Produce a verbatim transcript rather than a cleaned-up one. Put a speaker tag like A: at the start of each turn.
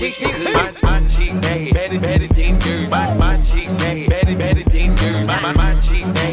A: wish you could. My, my cheek bad, better, better than yours. My, my cheek bad, better, better than yours. My, my, my cheek bad.